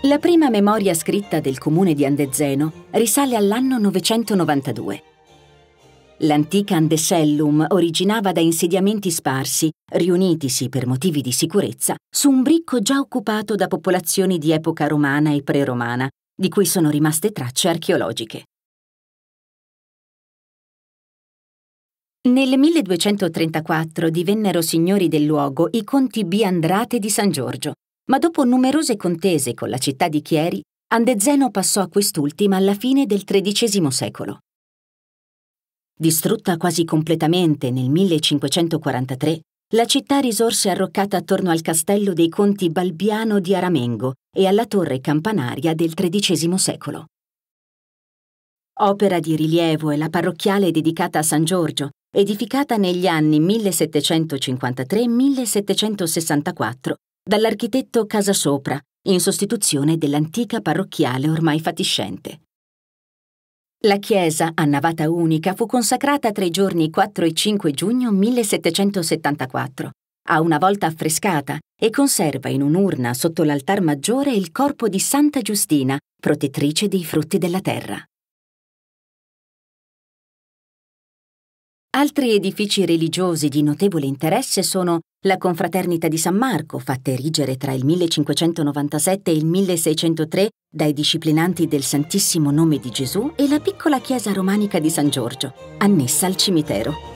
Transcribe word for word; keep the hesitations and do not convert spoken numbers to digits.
La prima memoria scritta del comune di Andezeno risale all'anno novecentonovantadue. L'antica Andesellum originava da insediamenti sparsi, riunitisi per motivi di sicurezza, su un bricco già occupato da popolazioni di epoca romana e pre-romana, di cui sono rimaste tracce archeologiche. Nel milleduecentotrentaquattro divennero signori del luogo i conti Biandrate di San Giorgio, ma dopo numerose contese con la città di Chieri, Andezeno passò a quest'ultima alla fine del tredicesimo secolo. Distrutta quasi completamente nel millecinquecentoquarantatré, la città risorse arroccata attorno al castello dei conti Balbiano di Aramengo e alla torre campanaria del tredicesimo secolo. Opera di rilievo è la parrocchiale dedicata a San Giorgio, edificata negli anni millesettecentocinquantatré millesettecentosessantaquattro dall'architetto Casasopra, in sostituzione dell'antica parrocchiale ormai fatiscente. La chiesa, a navata unica, fu consacrata tra i giorni quattro e cinque giugno millesettecentosettantaquattro. Ha una volta affrescata e conserva in un'urna sotto l'altar maggiore il corpo di Santa Giustina, protettrice dei frutti della terra. Altri edifici religiosi di notevole interesse sono la Confraternita di San Marco, fatta erigere tra il millecinquecentonovantasette e il milleseicentotre dai disciplinanti del Santissimo Nome di Gesù, e la piccola chiesa romanica di San Giorgio, annessa al cimitero.